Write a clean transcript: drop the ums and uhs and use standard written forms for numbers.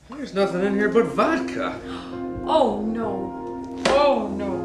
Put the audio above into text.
There's nothing in here but vodka. Oh no. Oh no.